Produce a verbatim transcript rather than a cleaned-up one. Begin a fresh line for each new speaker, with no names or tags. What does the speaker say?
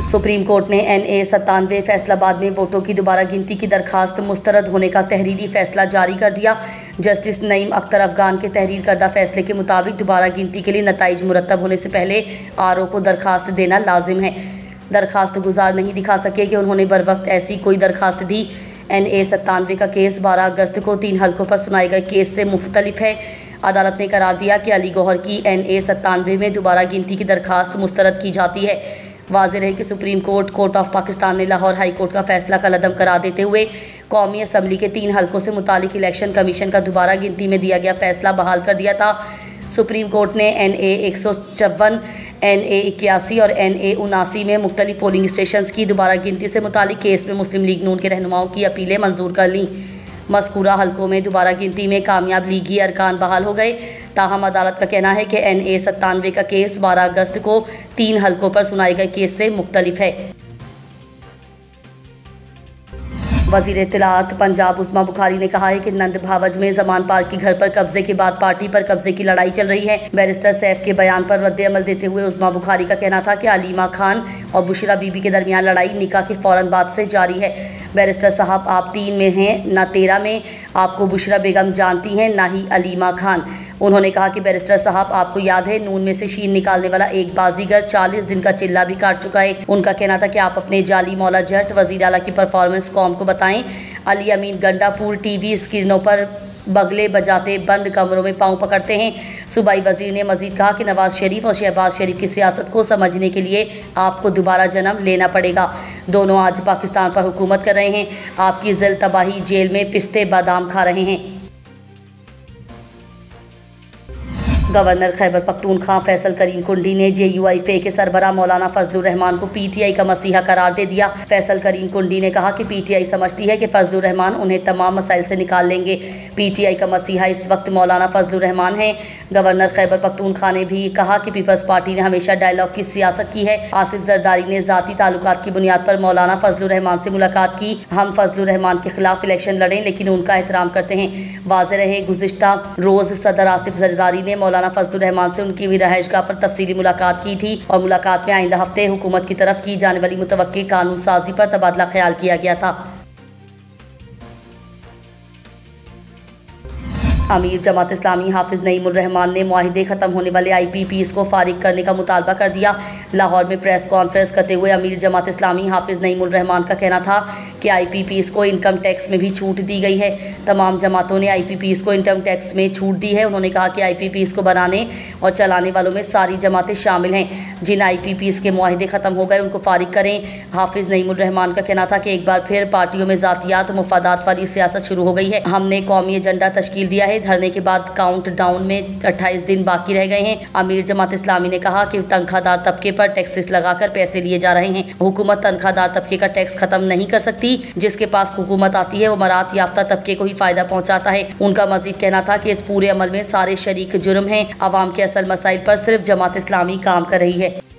Supreme court ने N A सत्तानवे फैसलाबाद में वोटों की दोबारा गिनती की दरखास्त मुस्तरद होने का तहरीरी फैसला जारी कर दिया। जस्टिस नईम अख्तर अफगान के तहरीर करदा फैसले के मुताबिक दोबारा गिनती के लिए नताइज मुरतब होने से पहले आर ओ को दरखास्त देना लाजिम है। दरखास्त गुजार नहीं दिखा सके कि उन्होंने बर वक्त ऐसी कोई दरखास्त दी। एन ए सत्तानवे का केस बारह अगस्त को तीन हल्कों पर सुनाए गए केस से मुख्तलिफ है। अदालत ने करार दिया कि अली गौहर की एन ए सत्तानवे में दोबारा गिनती की दरखास्त मुस्तरद की जाती है। वाज़ेह रहे कि supreme court court of Pakistan ने लाहौर हाई कोर्ट का फैसला कलअदम करार देते हुए कौमी असम्बली के तीन हल्कों से मुतालिक इलेक्शन कमीशन का दोबारा गिनती में दिया गया फैसला बहाल कर दिया था। सुप्रीम कोर्ट ने एन ए एक सौ चौवन, एन ए इक्यासी और एन ए उनासी में मुख्तलिफ पोलिंग स्टेशन की दोबारा गिनती से मुतालिक केस में मुस्लिम लीग नून के रहनुमाओं की अपीलें मंजूर कर लीं। मज़कूरा हल्कों में दोबारा गिनती में कामयाब लीगी अरकान बहाल हो गए। ताहम अदालत का कहना है कि एन ए सत्तानवे का केस बारह अगस्त को तीन हल्कों पर सुनाए गए केस से मुख्तलिफ है। वज़ीर इत्तलाआत पंजाब उस्मा बुखारी ने कहा है कि नंद भावज में जमान पार्क के घर पर कब्जे के बाद पार्टी पर कब्जे की लड़ाई चल रही है। बैरिस्टर सैफ के बयान पर रद्द अमल देते हुए उस्मा बुखारी का कहना था कि अलीमा खान और बुशरा बीबी के दरमियान लड़ाई निकाह के फौरन बाद से जारी है। बैरिस्टर साहब, आप तीन में हैं ना तेरह में, आपको बुशरा बेगम जानती हैं ना ही अलीमा खान। उन्होंने कहा कि बैरिस्टर साहब, आपको याद है नून में से शीन निकालने वाला एक बाजीगर चालीस दिन का चिल्ला भी काट चुका है। उनका कहना था कि आप अपने जाली मौला जट वज़ीर आला की परफॉर्मेंस कौम को बताएं। अली अमीन गंडापुर टीवी स्क्रीनों पर बगले बजाते बंद कमरों में पांव पकड़ते हैं। सूबाई वजीर ने मजीद कहा कि नवाज शरीफ और शहबाज शरीफ की सियासत को समझने के लिए आपको दोबारा जन्म लेना पड़ेगा। दोनों आज पाकिस्तान पर हुकूमत कर रहे हैं। आपकी जिल तबाही जेल में पिस्ते बादाम खा रहे हैं। गवर्नर खैबर पख्तूनख्वा फैसल करीम कुंडी ने जे यू आई फे के सरबरा मौलाना फजलुर रहमान को पी टी आई का मसीहा करार दे दिया। फैसल करीम कुंडी ने कहा कि पी टी आई समझती है कि फजलुर रहमान उन्हें तमाम मसाइल से निकाल लेंगे। पी टी आई का मसीहा इस वक्त मौलाना फजलुर रहमान है। गवर्नर खैबर पख्तूनख्वा ने भी कहा कि पीपल्स पार्टी ने हमेशा डायलॉग की सियासत की है। आसिफ जरदारी ने जाती ताल्लुकात की बुनियाद पर मौलाना फजलुर रहमान से मुलाकात की। हम फजलुर रहमान के खिलाफ इलेक्शन लड़ें लेकिन उनका एहतराम करते हैं। वाज़ेह रहे गुज़िश्ता रोज़ सदर आसिफ जरदारी ने मौलाना फजलुर रहमान से उनकी भी रहायशगाह पर तफसीली मुलाकात की थी और मुलाकात में आइंदा हफ्ते हुकूमत की तरफ की जाने वाली मुतवक्की कानून साजी पर तबादला ख्याल किया गया था। अमीर जमात इस्लामी हाफिज नईमुर रहमान ने मुआहिदे ख़त्म होने वाले आई पी पी एस को फारिग करने का मुतालबा कर दिया। लाहौर में प्रेस कॉन्फ्रेंस करते हुए अमीर जमात इस्लामी हाफिज नईमुर रहमान का कहना था कि आई पी पी एस को इनकम टैक्स में भी छूट दी गई है। तमाम जमातों ने आई पी पी एस को इनकम टैक्स में छूट दी है। उन्होंने कहा कि आई पी पी एस को बनाने और चलाने वालों में सारी जमातें शामिल हैं। जिन आई पी पी एस के मुआहिदे ख़त्म हो गए उनको फारिग करें। हाफिज नईमुर रहमान का कहना था कि एक बार फिर पार्टियों में ज़ातियात और मुफादात वाली सियासत शुरू हो गई है। हमने कौमी एजेंडा तश्कील दिया है। धरने के बाद काउंट डाउन में अट्ठाईस दिन बाकी रह गए हैं। अमीर जमात इस्लामी ने कहा कि तनख्वाहदार तबके पर टैक्सेस लगाकर पैसे लिए जा रहे हैं। हुकूमत तनख्वाहदार तबके का टैक्स खत्म नहीं कर सकती। जिसके पास हुकूमत आती है वो मरात याफ्ता तबके को ही फायदा पहुंचाता है। उनका मजीद कहना था कि इस पूरे अमल में सारे शरीक जुर्म हैं। अवाम के असल मसाइल पर सिर्फ जमात इस्लामी काम कर रही है।